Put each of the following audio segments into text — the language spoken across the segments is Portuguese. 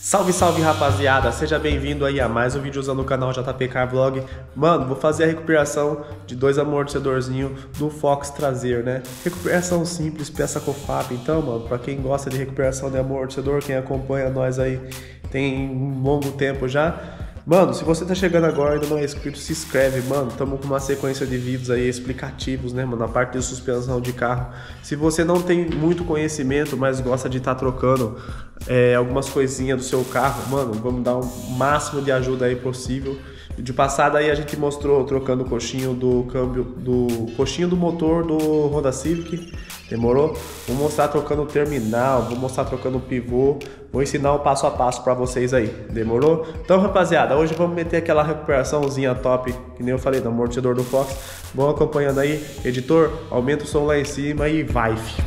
Salve, salve rapaziada, seja bem-vindo aí a mais um vídeo usando o canal JP Car Vlog. Mano, vou fazer a recuperação de dois amortecedorzinhos do Fox traseiro, né? Recuperação simples, peça COFAP. Então, mano, pra quem gosta de recuperação de amortecedor, quem acompanha nós aí tem um longo tempo já. Mano, se você tá chegando agora e ainda não é inscrito, se inscreve, mano. Tamo com uma sequência de vídeos aí explicativos, né, mano, na parte de suspensão de carro. Se você não tem muito conhecimento, mas gosta de estar trocando algumas coisinhas do seu carro, mano, vamos dar o máximo de ajuda aí possível. De passada aí a gente mostrou trocando o coxinho do câmbio, do coxinho do motor do Honda Civic, demorou? Vou mostrar trocando o terminal, vou mostrar trocando o pivô, vou ensinar o passo a passo pra vocês aí, demorou? Então rapaziada, hoje vamos meter aquela recuperaçãozinha top, que nem eu falei, do amortecedor do Fox. Vão acompanhando aí, editor, aumenta o som lá em cima e vai, filho.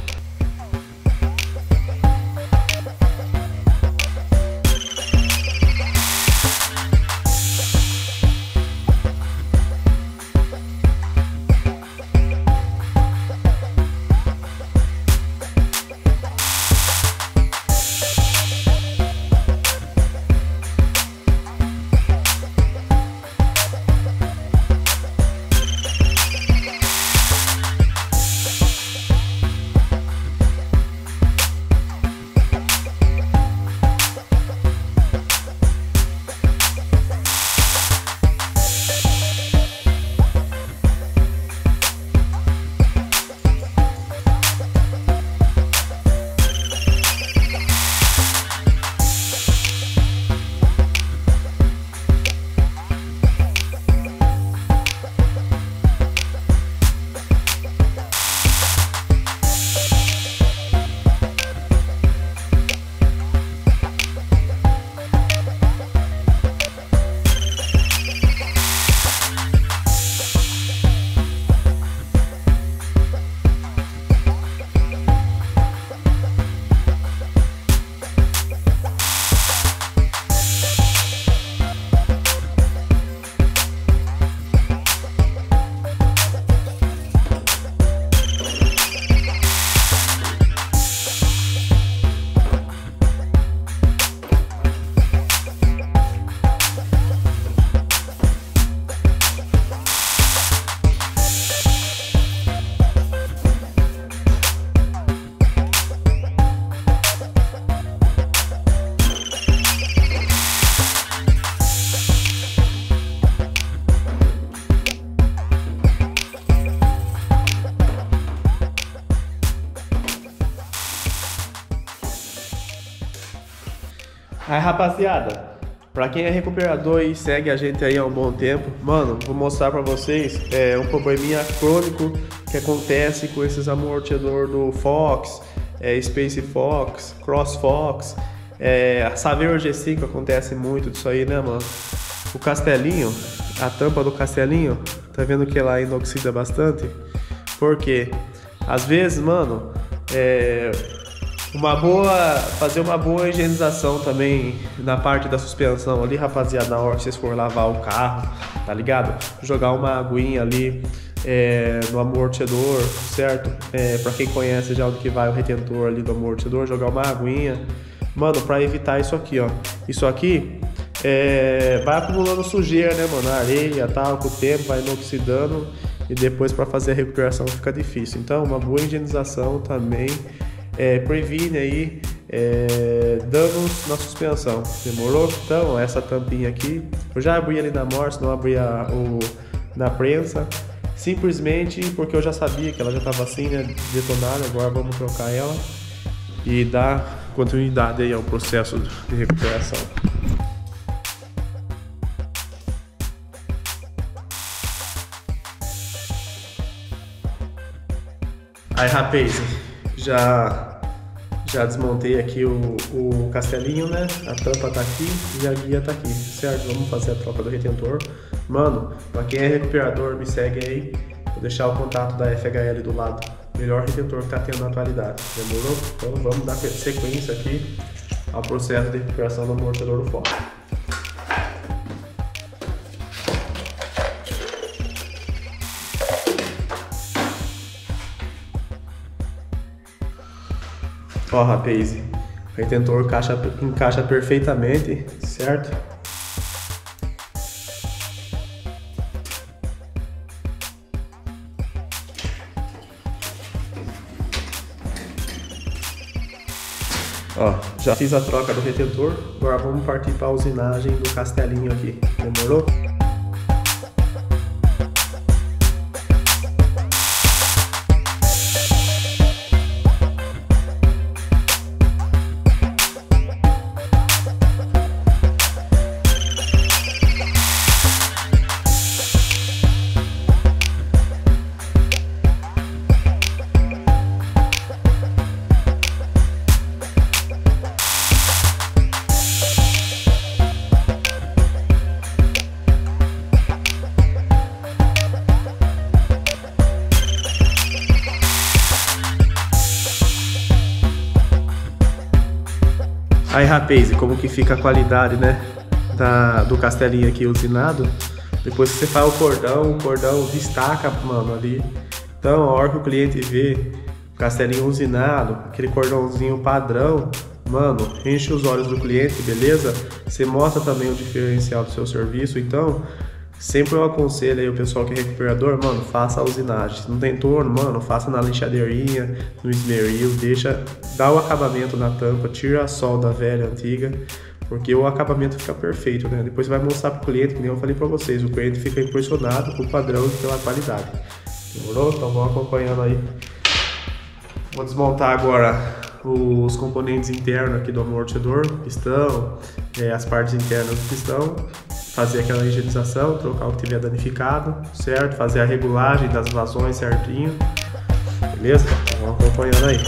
Aí rapaziada, pra quem é recuperador e segue a gente aí há um bom tempo, mano, vou mostrar pra vocês um probleminha crônico que acontece com esses amortecedores do Fox, Space Fox, Cross Fox, Saveiro G5, acontece muito disso aí, né, mano? O castelinho, a tampa do castelinho, tá vendo que ela inoxida bastante? Porque às vezes, mano, fazer uma boa higienização também na parte da suspensão ali, rapaziada, na hora que vocês for lavar o carro, tá ligado? Jogar uma aguinha ali no amortecedor, certo? Pra quem conhece já onde que vai o retentor ali do amortecedor, jogar uma aguinha, mano, pra evitar isso aqui, ó. Isso aqui vai acumulando sujeira, né, mano? Areia, tal, com o tempo vai inoxidando e depois pra fazer a recuperação fica difícil. Então, uma boa higienização também previne aí danos na suspensão, demorou? Então essa tampinha aqui, eu já abri ali na morsa, não abri na prensa, simplesmente porque eu já sabia que ela já estava assim, né, detonada. Agora vamos trocar ela e dar continuidade aí ao processo de recuperação. Aí rapaz, já desmontei aqui o castelinho, né? A tampa tá aqui e a guia tá aqui, certo? Vamos fazer a troca do retentor. Mano, pra quem é recuperador, me segue aí. Vou deixar o contato da FHL do lado. Melhor retentor que tá tendo na atualidade, demorou? Então vamos dar sequência aqui ao processo de recuperação do amortecedor do Fox. Ó, rapaz, O retentor encaixa perfeitamente, certo? Ó, já fiz a troca do retentor, agora vamos partir para a usinagem do castelinho aqui, demorou? Aí, rapaz, e como que fica a qualidade, né, do castelinho aqui usinado? Depois que você faz o cordão destaca, mano, ali. Então, a hora que o cliente vê o castelinho usinado, aquele cordãozinho padrão, mano, enche os olhos do cliente, beleza? Você mostra também o diferencial do seu serviço, então... Sempre eu aconselho aí o pessoal que é recuperador, mano, faça a usinagem. Se não tem torno, mano, faça na lixadeirinha, no esmeril, dá o acabamento na tampa, tira a solda velha, antiga, porque o acabamento fica perfeito, né? Depois você vai mostrar pro cliente, que nem eu falei pra vocês, o cliente fica impressionado com o padrão e pela qualidade. Demorou? Então vamos acompanhando aí. Vou desmontar agora os componentes internos aqui do amortecedor, pistão, as partes internas do pistão. Fazer aquela higienização, trocar o que tiver danificado, certo? Fazer a regulagem das vazões certinho, beleza? Então, vamos acompanhando aí.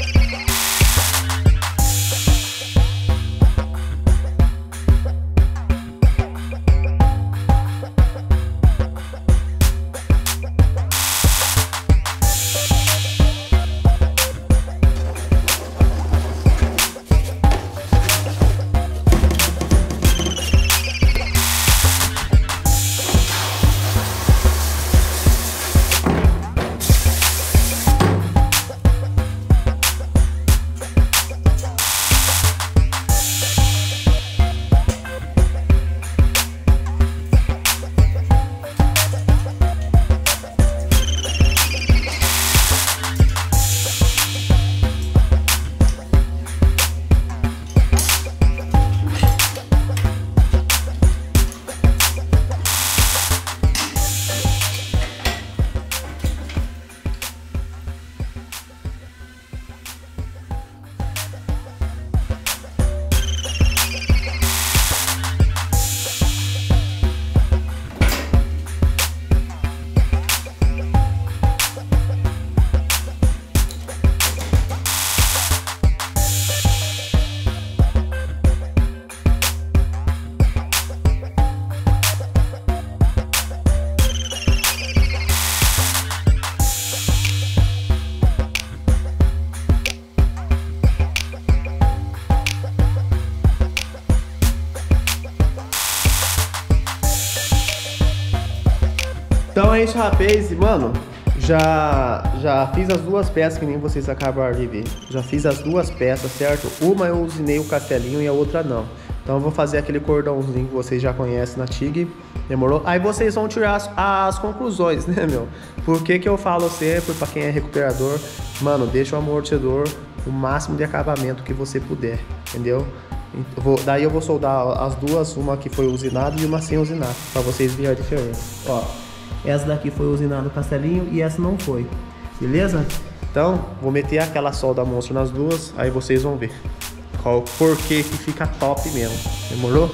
Então é isso, rapaz, mano, já fiz as duas peças que nem vocês acabaram de ver. Já fiz as duas peças, certo? Uma eu usinei o castelinho e a outra não. Então eu vou fazer aquele cordãozinho que vocês já conhecem na TIG, demorou? Aí vocês vão tirar as conclusões, né, meu? Por que que eu falo sempre pra quem é recuperador, mano, deixa o amortecedor o máximo de acabamento que você puder, entendeu? Daí eu vou soldar as duas, uma que foi usinada e uma sem usinar, pra vocês verem a diferença. Ó, essa daqui foi usinada o castelinho e essa não foi, beleza? Então, vou meter aquela solda monstro nas duas, aí vocês vão ver por que que fica top mesmo, demorou?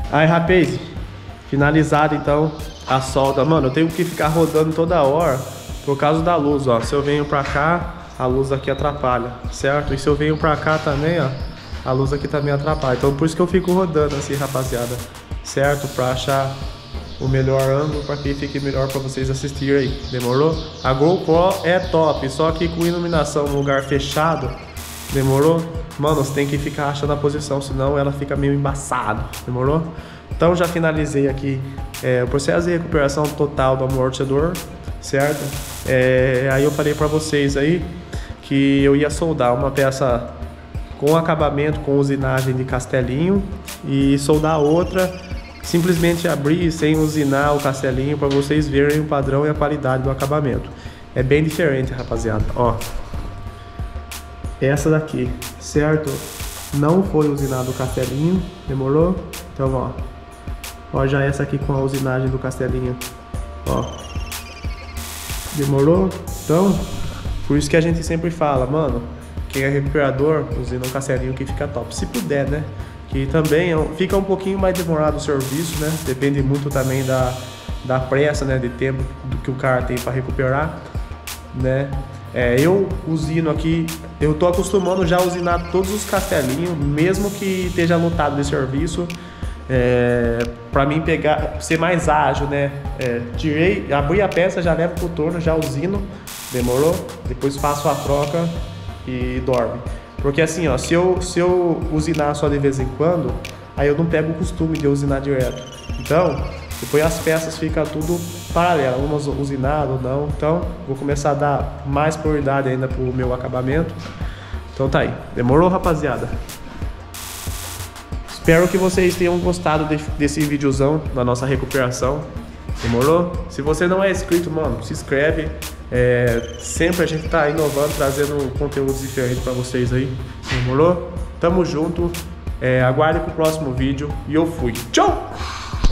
Aí, rapaz, finalizado então a solda. Mano, eu tenho que ficar rodando toda hora por causa da luz, ó. Se eu venho pra cá, a luz aqui atrapalha, certo? E se eu venho pra cá também, ó, a luz aqui também atrapalha. Então por isso que eu fico rodando assim, rapaziada, certo? Pra achar o melhor ângulo, para que fique melhor para vocês assistirem aí, demorou? A GoPro é top, só que com iluminação no lugar fechado, demorou? Mano, você tem que ficar achando a posição, senão ela fica meio embaçada, demorou? Então já finalizei aqui o processo de recuperação total do amortecedor, certo? Aí eu falei para vocês aí que eu ia soldar uma peça com acabamento, com usinagem de castelinho, e soldar outra simplesmente abrir sem usinar o castelinho, para vocês verem o padrão e a qualidade do acabamento. É bem diferente, rapaziada. Ó, essa daqui, certo? Não foi usinado o castelinho, demorou? Então, ó, já essa aqui com a usinagem do castelinho, ó, demorou? Então, por isso que a gente sempre fala, mano, quem é recuperador, usina um castelinho que fica top, se puder, né? Que também fica um pouquinho mais demorado o serviço, né? Depende muito também da pressa, né? De tempo do que o cara tem para recuperar, né? Eu usino aqui, eu tô acostumando já a usinar todos os castelinhos, mesmo que esteja lotado de serviço, para mim ser mais ágil, né? Abri a peça, já levo pro torno, já usino, demorou? Depois faço a troca e dorme. Porque assim, ó, se eu usinar só de vez em quando, aí eu não pego o costume de usinar direto. Então, depois as peças ficam tudo paralelas, umas usinadas ou não. Então, vou começar a dar mais prioridade ainda pro meu acabamento. Então tá aí. Demorou, rapaziada? Espero que vocês tenham gostado desse videozão da nossa recuperação. Demorou? Se você não é inscrito, mano, se inscreve. Sempre a gente tá inovando, trazendo conteúdos diferentes para vocês aí. Demorou? Tamo junto. Aguarde pro próximo vídeo e eu fui. Tchau!